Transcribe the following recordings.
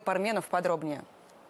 Парменов подробнее.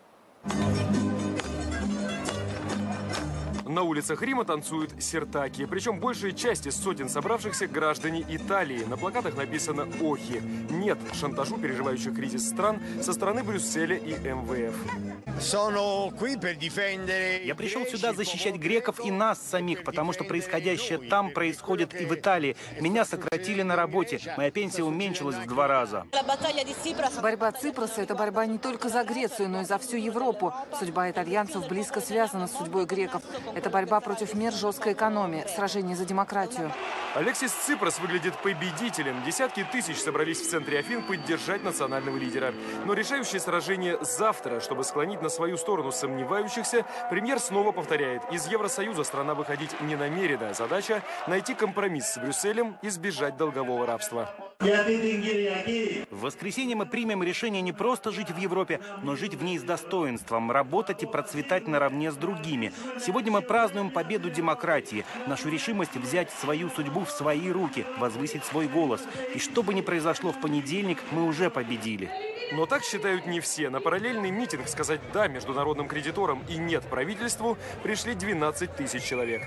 На улицах Рима танцуют сиртаки. Причем большая часть из сотен собравшихся граждане Италии. На плакатах написано «Охи». Нет шантажу переживающих кризис стран со стороны Брюсселя и МВФ. Я пришел сюда защищать греков и нас самих, потому что происходящее там происходит и в Италии. Меня сократили на работе. Моя пенсия уменьшилась в 2 раза. Борьба Ципроса – это борьба не только за Грецию, но и за всю Европу. Судьба итальянцев близко связана с судьбой греков. Это борьба против мер жесткой экономии, сражение за демократию. Алексис Ципрос выглядит победителем. Десятки тысяч собрались в центре Афин поддержать национального лидера. Но решающее сражение завтра. Чтобы склонить на свою сторону сомневающихся, премьер снова повторяет: из Евросоюза страна выходить не намерена. Задача – найти компромисс с Брюсселем и избежать долгового рабства. В воскресенье мы примем решение не просто жить в Европе, но жить в ней с достоинством, работать и процветать наравне с другими. Сегодня мы празднуем победу демократии, нашу решимость взять свою судьбу в свои руки, возвысить свой голос. И что бы ни произошло в понедельник, мы уже победили. Но так считают не все. На параллельный митинг сказать «да» международным кредиторам и «нет» правительству пришли 12 тысяч человек.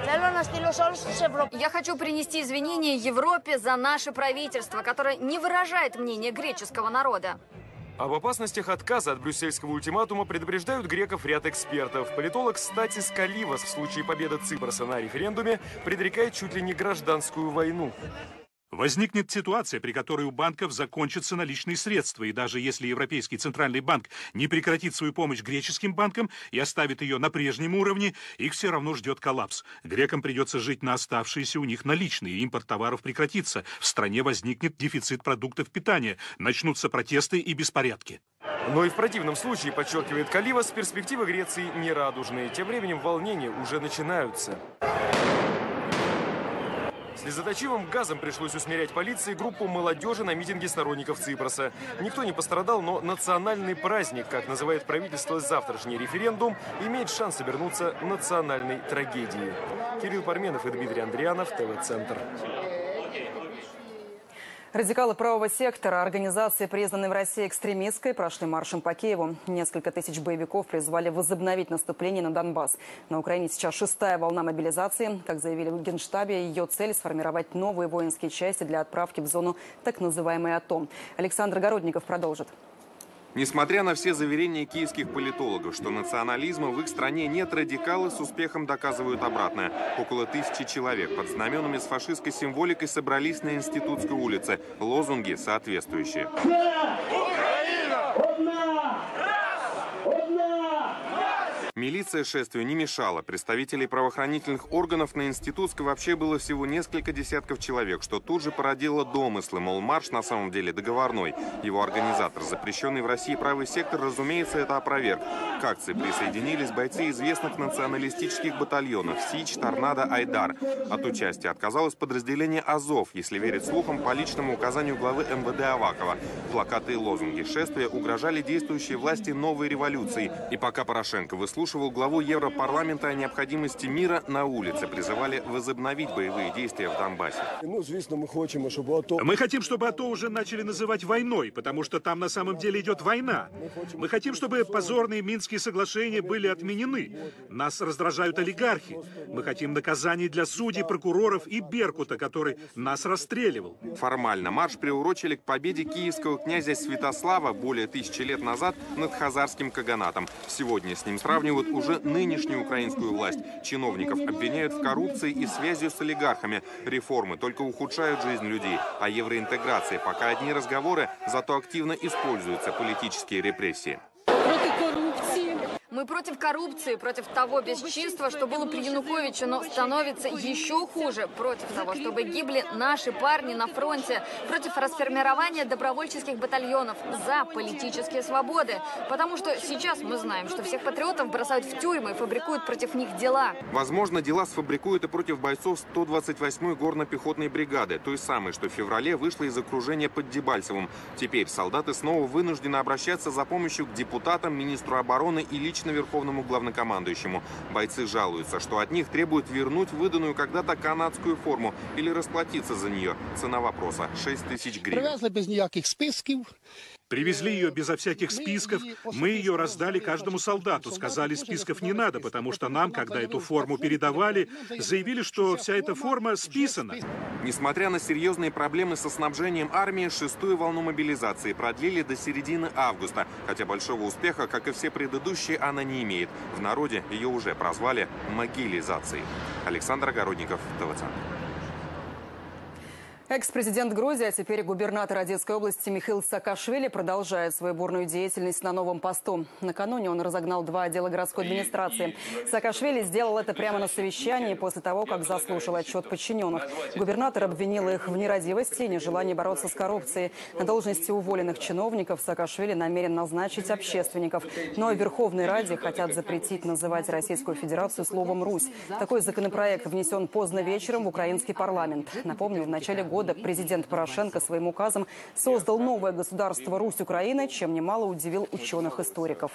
Я хочу принести извинения Европе за наше правительство, которое не выражает мнение греческого народа. Об опасностях отказа от брюссельского ультиматума предупреждают греков ряд экспертов. Политолог Статис Каливас в случае победы Ципроса на референдуме предрекает чуть ли не гражданскую войну. Возникнет ситуация, при которой у банков закончатся наличные средства, и даже если Европейский центральный банк не прекратит свою помощь греческим банкам и оставит ее на прежнем уровне, их все равно ждет коллапс. Грекам придется жить на оставшиеся у них наличные, импорт товаров прекратится, в стране возникнет дефицит продуктов питания, начнутся протесты и беспорядки. Но и в противном случае, подчеркивает Каливас, перспективы Греции нерадужные. Тем временем волнения уже начинаются. Слезоточивым газом пришлось усмирять полиции группу молодежи на митинге сторонников Ципроса. Никто не пострадал, но национальный праздник, как называет правительство завтрашний референдум, имеет шанс обернуться национальной трагедией. Кирилл Парменов и Дмитрий Андрианов, ТВ-центр. Радикалы правого сектора, организации, признанные в России экстремистской, прошли маршем по Киеву. Несколько тысяч боевиков призвали возобновить наступление на Донбасс. На Украине сейчас 6-я волна мобилизации. Как заявили в Генштабе, ее цель – сформировать новые воинские части для отправки в зону так называемой АТО. Александр Городников продолжит. Несмотря на все заверения киевских политологов, что национализма в их стране нет, радикалы с успехом доказывают обратное. Около 1000 человек под знаменами с фашистской символикой собрались на Институтской улице. Лозунги соответствующие. Милиция шествию не мешала. Представителей правоохранительных органов на Институтской вообще было всего несколько десятков человек, что тут же породило домыслы, мол, марш на самом деле договорной. Его организатор, запрещенный в России правый сектор, разумеется, это опроверг. К акции присоединились бойцы известных националистических батальонов «Сич», «Торнадо», «Айдар». От участия отказалось подразделение «Азов», если верить слухам, по личному указанию главы МВД Авакова. Плакаты и лозунги шествия угрожали действующей власти новой революции. И пока Порошенко выслушивал главу Европарламента о необходимости мира, на улице призывали возобновить боевые действия в Донбассе. Мы хотим, чтобы АТО уже начали называть войной, потому что там на самом деле идет война. Мы хотим, чтобы позорные Минские соглашения были отменены. Нас раздражают олигархи. Мы хотим наказаний для судей, прокуроров и Беркута, который нас расстреливал. Формально марш приурочили к победе киевского князя Святослава более 1000 лет назад над хазарским каганатом. Сегодня с ним сравнивают уже нынешнюю украинскую власть. Чиновников обвиняют в коррупции и связью с олигархами. Реформы только ухудшают жизнь людей. А евроинтеграции пока одни разговоры, зато активно используются политические репрессии. Мы против коррупции, против того бесчинства, что было при Януковиче, но становится еще хуже. Против того, чтобы гибли наши парни на фронте. Против расформирования добровольческих батальонов. За политические свободы. Потому что сейчас мы знаем, что всех патриотов бросают в тюрьмы и фабрикуют против них дела. Возможно, дела сфабрикуют и против бойцов 128-й горно-пехотной бригады. Той самой, что в феврале вышла из окружения под Дебальцевым. Теперь солдаты снова вынуждены обращаться за помощью к депутатам, министру обороны и лично верховному главнокомандующему. Бойцы жалуются, что от них требуют вернуть выданную когда-то канадскую форму или расплатиться за нее. Цена вопроса – 6000 гривен. Привезли без ніяких списків. Привезли ее безо всяких списков. Мы ее раздали каждому солдату. Сказали, списков не надо, потому что нам, когда эту форму передавали, заявили, что вся эта форма списана. Несмотря на серьезные проблемы со снабжением армии, 6-ю волну мобилизации продлили до середины августа. Хотя большого успеха, как и все предыдущие, она не имеет. В народе ее уже прозвали «могилизацией». Александр Огородников, ТВЦ. Экс-президент Грузии, а теперь губернатор Одесской области Михаил Саакашвили продолжает свою бурную деятельность на новом посту. Накануне он разогнал 2 отдела городской администрации. Саакашвили сделал это прямо на совещании после того, как заслушал отчет подчиненных. Губернатор обвинил их в нерадивости и нежелании бороться с коррупцией. На должности уволенных чиновников Саакашвили намерен назначить общественников. Но в Верховной Раде хотят запретить называть Российскую Федерацию словом «Русь». Такой законопроект внесен поздно вечером в украинский парламент. Напомню, в начале года президент Порошенко своим указом создал новое государство Русь-Украина, чем немало удивил ученых-историков.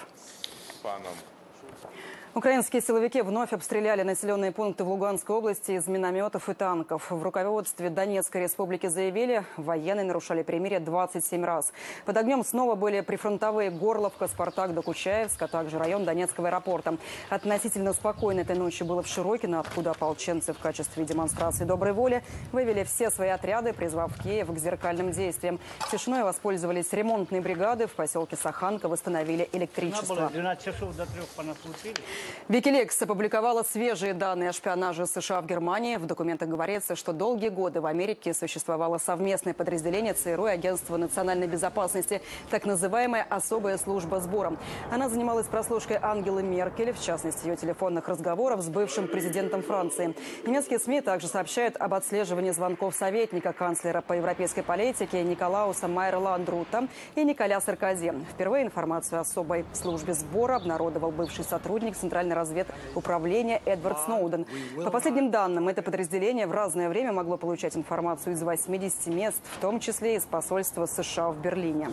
Украинские силовики вновь обстреляли населенные пункты в Луганской области из минометов и танков. В руководстве Донецкой республики заявили, военные нарушали перемирие 27 раз. Под огнем снова были прифронтовые Горловка, Спартак, Докучаевск, а также район Донецкого аэропорта. Относительно спокойно этой ночью было в Широкино, откуда ополченцы в качестве демонстрации доброй воли вывели все свои отряды, призвав Киев к зеркальным действиям. Тишиной воспользовались ремонтные бригады. В поселке Саханка восстановили электричество. 12 часов до 3 по нас случились. Wikileaks опубликовала свежие данные о шпионаже США в Германии. В документах говорится, что долгие годы в Америке существовало совместное подразделение ЦРУ и Агентства национальной безопасности, так называемая особая служба сбора. Она занималась прослушкой Ангелы Меркель, в частности, ее телефонных разговоров с бывшим президентом Франции. Немецкие СМИ также сообщают об отслеживании звонков советника канцлера по европейской политике Николауса Майер-Ландрута и Николя Саркози. Впервые информацию о особой службе сбора обнародовал бывший сотрудник Центральной разведуправления Эдвард Сноуден. По последним данным, это подразделение в разное время могло получать информацию из 80 мест, в том числе из посольства США в Берлине.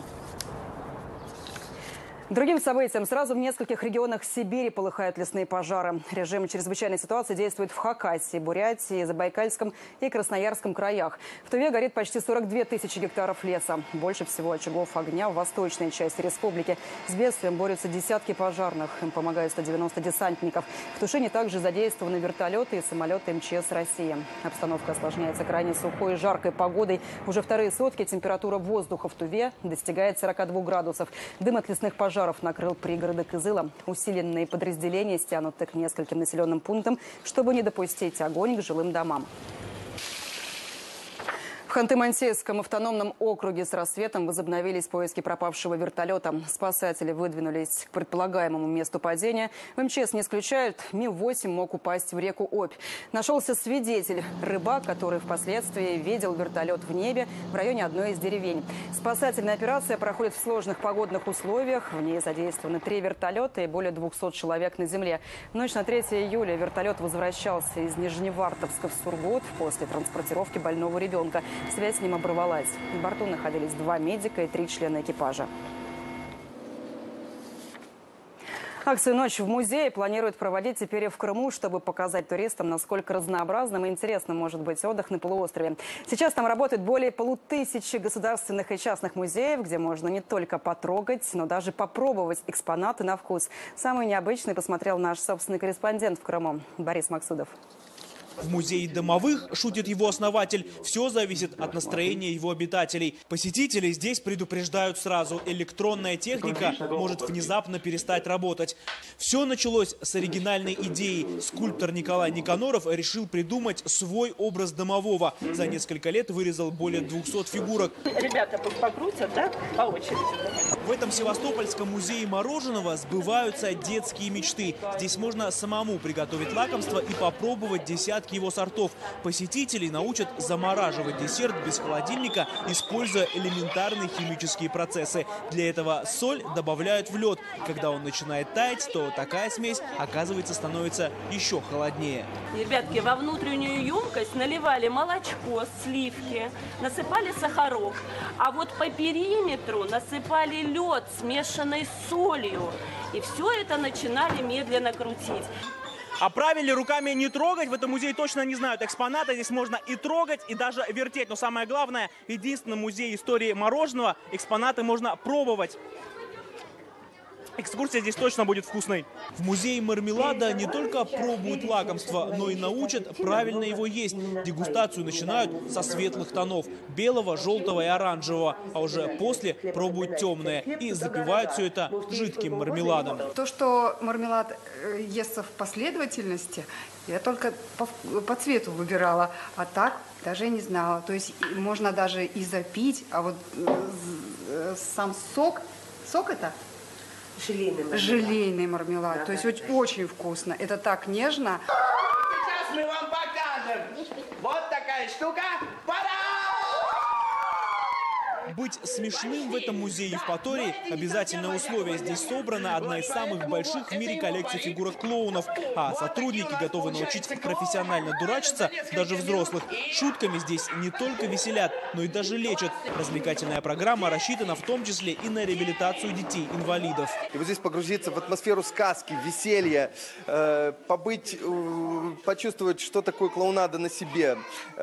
Другим событием. Сразу в нескольких регионах Сибири полыхают лесные пожары. Режим чрезвычайной ситуации действует в Хакасии, Бурятии, Забайкальском и Красноярском краях. В Туве горит почти 42 тысячи гектаров леса. Больше всего очагов огня в восточной части республики. С бедствием борются десятки пожарных. Им помогают 190 десантников. В тушении также задействованы вертолеты и самолеты МЧС России. Обстановка осложняется крайне сухой и жаркой погодой. Уже вторые сутки температура воздуха в Туве достигает 42 градусов. Дым от лесных пожаров накрыл пригороды Кызыла. Усиленные подразделения стянуты к нескольким населенным пунктам, чтобы не допустить огонь к жилым домам. В Ханты-Мансийском автономном округе с рассветом возобновились поиски пропавшего вертолета. Спасатели выдвинулись к предполагаемому месту падения. В МЧС не исключают, Ми-8 мог упасть в реку Обь. Нашелся свидетель, рыбак, который впоследствии видел вертолет в небе в районе одной из деревень. Спасательная операция проходит в сложных погодных условиях. В ней задействованы 3 вертолета и более 200 человек на земле. В ночь на 3 июля вертолет возвращался из Нижневартовска в Сургут после транспортировки больного ребенка. Связь с ним оборвалась. На борту находились 2 медика и 3 члена экипажа. Акцию «Ночь в музее» планируют проводить теперь и в Крыму, чтобы показать туристам, насколько разнообразным и интересным может быть отдых на полуострове. Сейчас там работают более 1500 государственных и частных музеев, где можно не только потрогать, но даже попробовать экспонаты на вкус. Самый необычный посмотрел наш собственный корреспондент в Крыму Борис Максудов. В музее домовых, шутит его основатель, все зависит от настроения его обитателей. Посетители здесь предупреждают сразу, электронная техника может внезапно перестать работать. Все началось с оригинальной идеи. Скульптор Николай Никаноров решил придумать свой образ домового. За несколько лет вырезал более 200 фигурок. Ребята покрутят, да, по очереди. В этом Севастопольском музее мороженого сбываются детские мечты. Здесь можно самому приготовить лакомство и попробовать десятки его сортов. Посетителей научат замораживать десерт без холодильника, используя элементарные химические процессы. Для этого соль добавляют в лед. Когда он начинает таять, то такая смесь, оказывается, становится еще холоднее. Ребятки, во внутреннюю емкость наливали молочко, сливки, насыпали сахарок. А вот по периметру насыпали лед, смешанный с солью. И все это начинали медленно крутить. А правильно ли руками не трогать, в этом музее точно не знают. Экспонаты здесь можно и трогать, и даже вертеть. Но самое главное, в единственном музее истории мороженого экспонаты можно пробовать. Экскурсия здесь точно будет вкусной. В музее мармелада не только пробуют лакомство, но и научат правильно его есть. Дегустацию начинают со светлых тонов – белого, желтого и оранжевого. А уже после пробуют темные и запивают все это жидким мармеладом. То, что мармелад естся в последовательности, я только по цвету выбирала, а так даже не знала. То есть можно даже и запить, а вот сам сок это? Желейный мармелад. Да, то есть очень вкусно. Это так нежно. Сейчас мы вам покажем. Вот такая штука. Быть смешным в этом музее Евпатории – обязательное условие. Здесь собрана одна из самых больших в мире коллекций фигурок клоунов. А сотрудники готовы научить профессионально дурачиться даже взрослых. Шутками здесь не только веселят, но и даже лечат. Развлекательная программа рассчитана в том числе и на реабилитацию детей-инвалидов. И вот здесь погрузиться в атмосферу сказки, веселья, побыть, почувствовать, что такое клоунада на себе,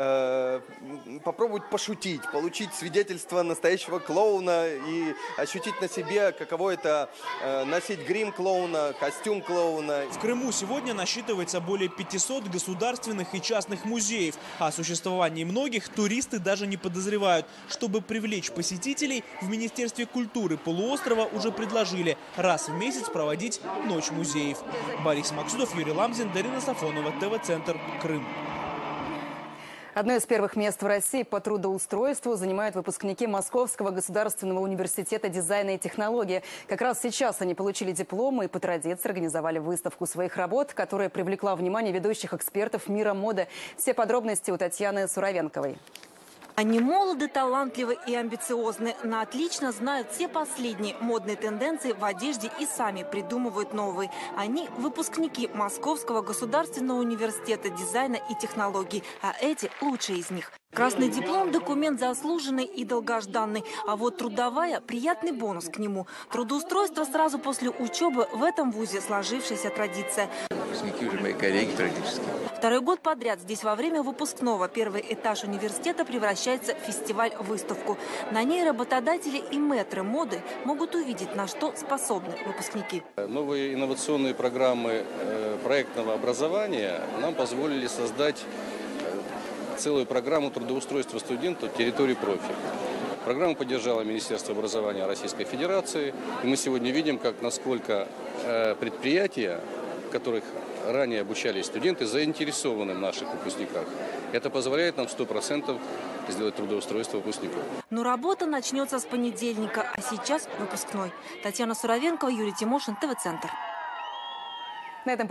попробовать пошутить, получить свидетельство настоящего клоуна и ощутить на себе, каково это носить грим клоуна, костюм клоуна. В Крыму сегодня насчитывается более 500 государственных и частных музеев. О существовании многих туристы даже не подозревают. Чтобы привлечь посетителей, в Министерстве культуры полуострова уже предложили раз в месяц проводить Ночь музеев. Борис Максудов, Юрий Ламзин, Дарина Сафонова, ТВ-центр, Крым. Одно из первых мест в России по трудоустройству занимают выпускники Московского государственного университета дизайна и технологии. Как раз сейчас они получили дипломы и по традиции организовали выставку своих работ, которая привлекла внимание ведущих экспертов мира моды. Все подробности у Татьяны Суровенковой. Они молоды, талантливы и амбициозны, но отлично знают все последние модные тенденции в одежде и сами придумывают новые. Они выпускники Московского государственного университета дизайна и технологий, а эти лучшие из них. Красный диплом – документ заслуженный и долгожданный, а вот трудовая – приятный бонус к нему. Трудоустройство сразу после учебы – в этом вузе сложившаяся традиция. Выпускники уже мои коллеги практически. Второй год подряд здесь во время выпускного первый этаж университета превращается в фестиваль-выставку. На ней работодатели и мэтры моды могут увидеть, на что способны выпускники. Новые инновационные программы проектного образования нам позволили создать целую программу трудоустройства студентов территории профиля. Программу поддержало Министерство образования Российской Федерации. И мы сегодня видим, насколько предприятия, в которых ранее обучались студенты, заинтересованы в наших выпускниках. Это позволяет нам 100% сделать трудоустройство выпускников. Но работа начнется с понедельника, а сейчас выпускной. Татьяна Суровенкова, Юрий Тимошин, ТВ-центр. На этом